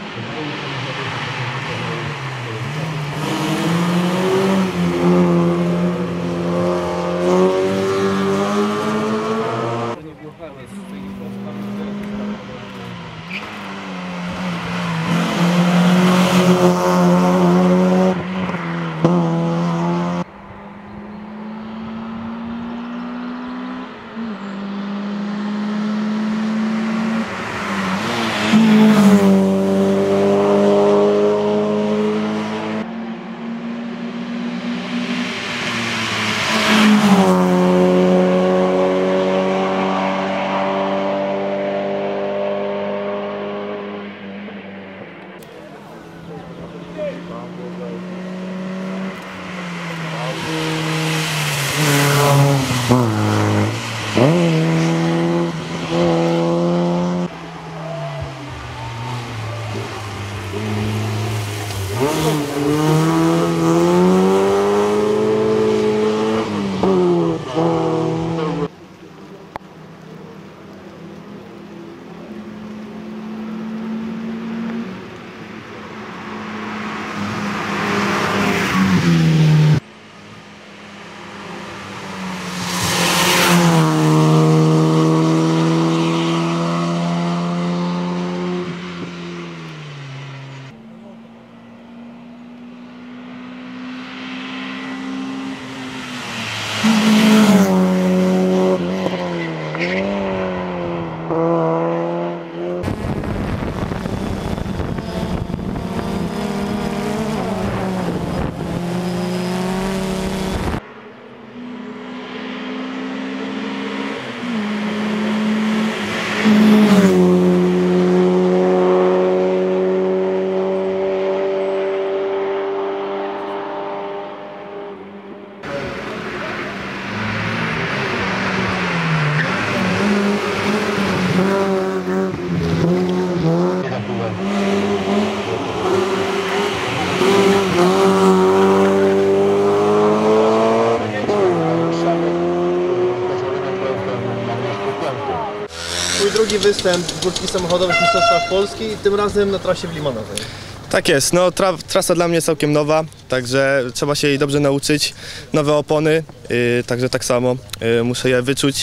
Mój drugi występ w górskich samochodowych mistrzostwach Polski, tym razem na trasie w Limanowej. Tak jest, no trasa dla mnie całkiem nowa, także trzeba się jej dobrze nauczyć. Nowe opony, także tak samo muszę je wyczuć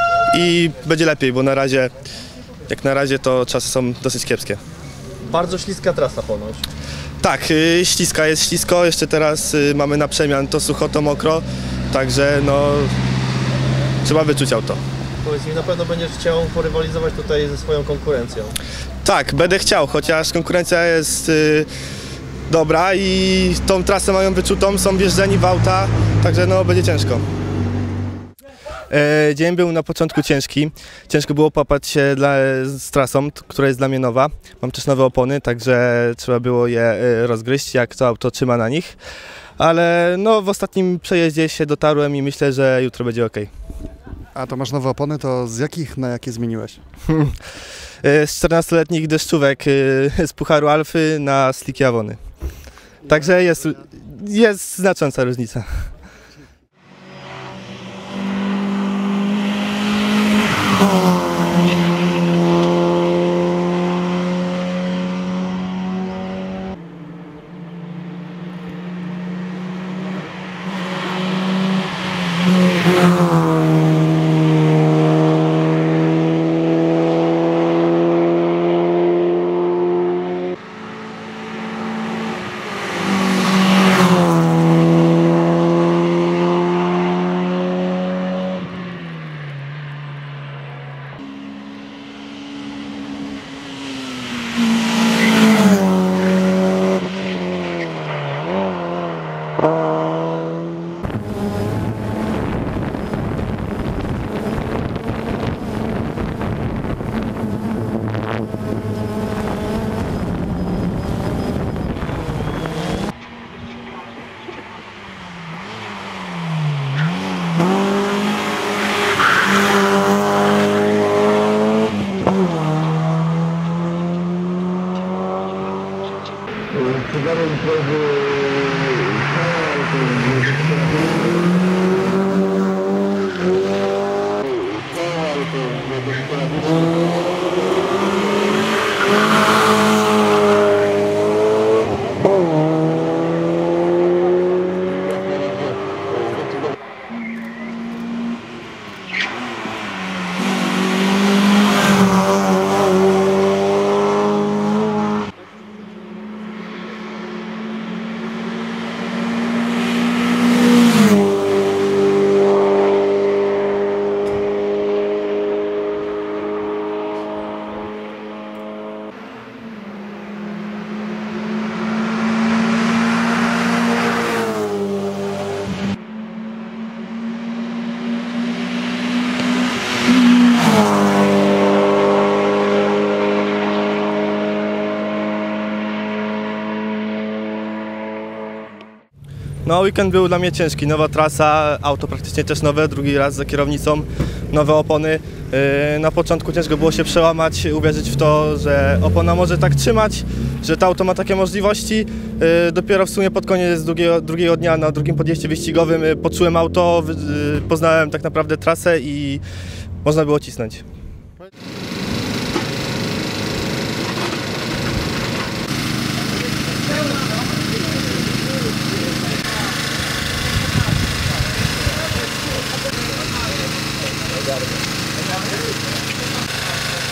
i będzie lepiej, bo jak na razie to czasy są dosyć kiepskie. Bardzo śliska trasa ponoć. Tak, śliska jest ślisko, jeszcze teraz mamy na przemian to sucho, to mokro, także no trzeba wyczuć auto. Powiedz mi, na pewno będziesz chciał porywalizować tutaj ze swoją konkurencją. Tak, będę chciał, chociaż konkurencja jest dobra i tą trasę mają wyczutą, są wjeżdżeni w auta, także no będzie ciężko. Dzień był na początku ciężki, ciężko było popatrzeć się z trasą, która jest dla mnie nowa. Mam też nowe opony, także trzeba było je rozgryźć, jak to auto trzyma na nich. Ale no, w ostatnim przejeździe się dotarłem i myślę, że jutro będzie ok. A to masz nowe opony, to z jakich na jakie zmieniłeś? Z 14-letnich deszczówek z Pucharu Alfy na Slicky Avony. Także jest znacząca różnica. No, weekend był dla mnie ciężki, nowa trasa, auto praktycznie też nowe, drugi raz za kierownicą, nowe opony. Na początku ciężko było się przełamać, uwierzyć w to, że opona może tak trzymać, że to auto ma takie możliwości. Dopiero w sumie pod koniec drugiego dnia na drugim podjeździe wyścigowym poczułem auto, poznałem tak naprawdę trasę i można było cisnąć.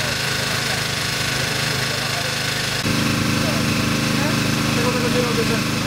Tego nie robię.